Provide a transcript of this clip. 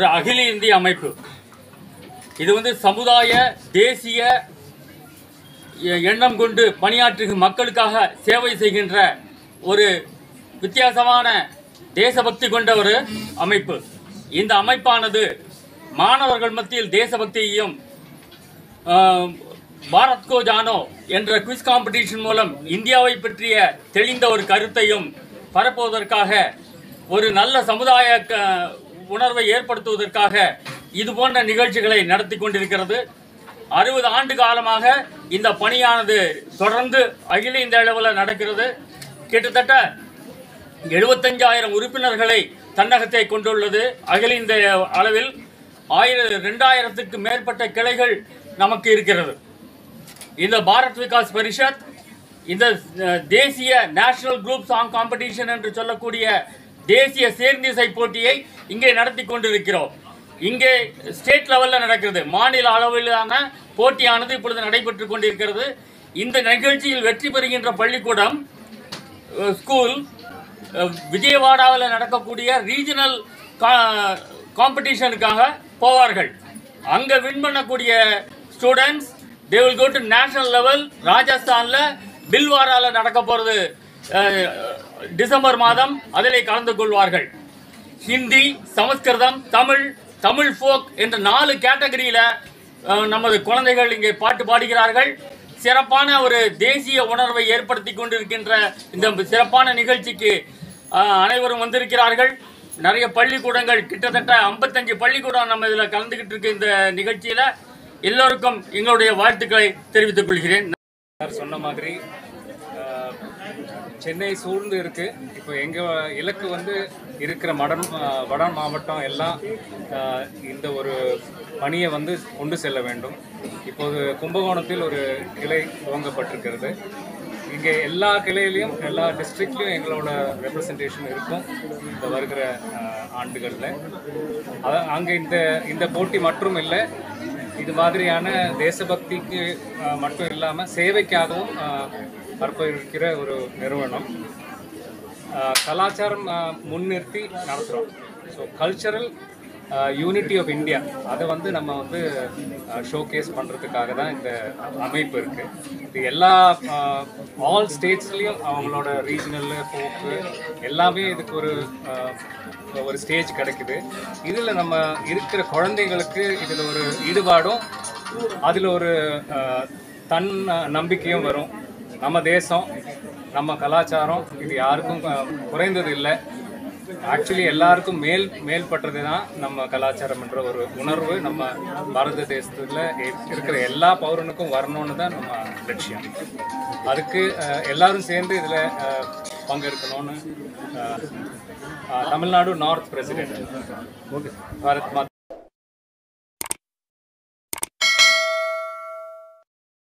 ஒரு அகில இந்திய அமைப்பு. இது வந்து சமுதாய தேசிய எண்ணம் கொண்டு பணியாற்றும் மக்களுக்காக சேவை செய்கின்ற ஒரு வித்தியாசமான தேசபக்தி கொண்ட ஒரு அமைப்பு. இந்த அமைப்பானது மாணவர்கள் மத்தியில் தேசபக்தியையும் பாரத் கோ ஜானோ என்ற குவிஸ் காம்படிஷன் மூலம் இந்தியாவை பற்றிய தெளிந்த ஒரு கருத்தையும் பரப்புவதற்காக, ஒரு நல்ல சமுதாய உணர்வை ஏற்படுத்துவதற்காக இது போன்ற நிகழ்ச்சிகளை நடத்தி கொண்டிருக்கிறது. 60 ஆண்டு காலமாக இந்த பணியானது தொடர்ந்து அகில இந்திய அளவில் நடக்கிறது. கிட்டத்தட்ட 75,000 உறுப்பினர்களை தன்னகத்தை கொண்டுள்ளது. அகில இந்திய அளவில் 2000க்கு மேற்பட்ட கிளைகள் நமக்கு இருக்கிறது. இந்த பாரத் விகாஸ் பரிஷத் இந்த தேசிய நேஷனல் குரூப் சாங் காம்படிஷன் என்று சொல்லக்கூடிய தேசிய சேர்ந்திசை போட்டியை இங்கே நடத்தி கொண்டிருக்கிறோம். இங்கே ஸ்டேட் லெவலில் நடக்கிறது. மாநில அளவிலான போட்டியானது இப்பொழுது நடைபெற்று கொண்டிருக்கிறது. இந்த நிகழ்ச்சியில் வெற்றி பெறுகின்ற பள்ளிக்கூடம் ஸ்கூல் விஜயவாடாவில் நடக்கக்கூடிய ரீஜனல் காம்படிஷனுக்காக போவார்கள். அங்கே வின் பண்ணக்கூடிய students they will go to national level. ராஜஸ்தானில் பில்வாராவில் நடக்க போகிறது டிசம்பர் மாதம். அதிலே கலந்து கொள்வார்கள். ஹிந்தி, சமஸ்கிருதம், தமிழ் ஃபோக் என்ற 4 கேட்டகரியில் நமது குழந்தைகள் இங்கே பாட்டு பாடுகிறார்கள். சிறப்பான ஒரு தேசிய உணர்வை ஏற்படுத்தி கொண்டிருக்கின்ற இந்த சிறப்பான நிகழ்ச்சிக்கு அனைவரும் வந்திருக்கிறார்கள். நிறைய பள்ளிக்கூடங்கள், கிட்டத்தட்ட 55 பள்ளிக்கூடம் நம்ம இதில் கலந்துக்கிட்டு இருக்க இந்த நிகழ்ச்சியில் எல்லோருக்கும் எங்களுடைய வாழ்த்துக்களை தெரிவித்துக் கொள்கிறேன். சொன்ன மாதிரி சென்னை சூழ்ந்து இருக்கு. இப்போ எங்கள் இலக்கு வந்து இருக்கிற வட மாவட்டம் எல்லாம் இந்த ஒரு பணியை வந்து கொண்டு செல்ல வேண்டும். இப்போது கும்பகோணத்தில் ஒரு கிளை துவங்கப்பட்டிருக்கிறது. இங்கே எல்லா கிளையிலையும் எல்லா டிஸ்ட்ரிக்ட்லையும் எங்களோட ரெப்ரசன்டேஷன் இருக்கும் இந்த வருகிற ஆண்டுகளில். அங்கே இந்த போட்டி மட்டும் இல்லை, இது மாதிரியான தேசபக்திக்கு மட்டும் இல்லாமல் சேவைக்காகவும் பரப்பிருக்கிற ஒரு நிறுவனம். கலாச்சாரம் முன்னிறுத்தி நடத்துகிறோம். So cultural unity of India அதை வந்து நம்ம வந்து ஷோகேஸ் பண்ணுறதுக்காக தான் இந்த அமைப்பு இருக்குது. இது எல்லா ஆல் ஸ்டேட்ஸ்லேயும் அவங்களோட ரீஜனல் ஃபோக்கு எல்லாமே இதுக்கு ஒரு ஸ்டேஜ் கிடைக்குது. இதில் நம்ம இருக்கிற குழந்தைங்களுக்கு இதில் ஒரு ஈடுபாடும் அதில் ஒரு தன் நம்பிக்கையும் வரும். நம்ம தேசம், நம்ம கலாச்சாரம் இது யாருக்கும் குறைந்தது இல்லை. ஆக்சுவலி எல்லாருக்கும் மேல்பட்டது தான் நம்ம கலாச்சாரம் என்ற ஒரு உணர்வு நம்ம பாரத தேசத்தில் இருக்கிற எல்லா பௌரனுக்கும் வரணும்னு தான் நம்ம லட்சியம். அதுக்கு எல்லாரும் சேர்ந்து இதில் பங்கெடுக்கணும்னு தமிழ்நாடு நார்த் பிரசிடென்ட் பாரத்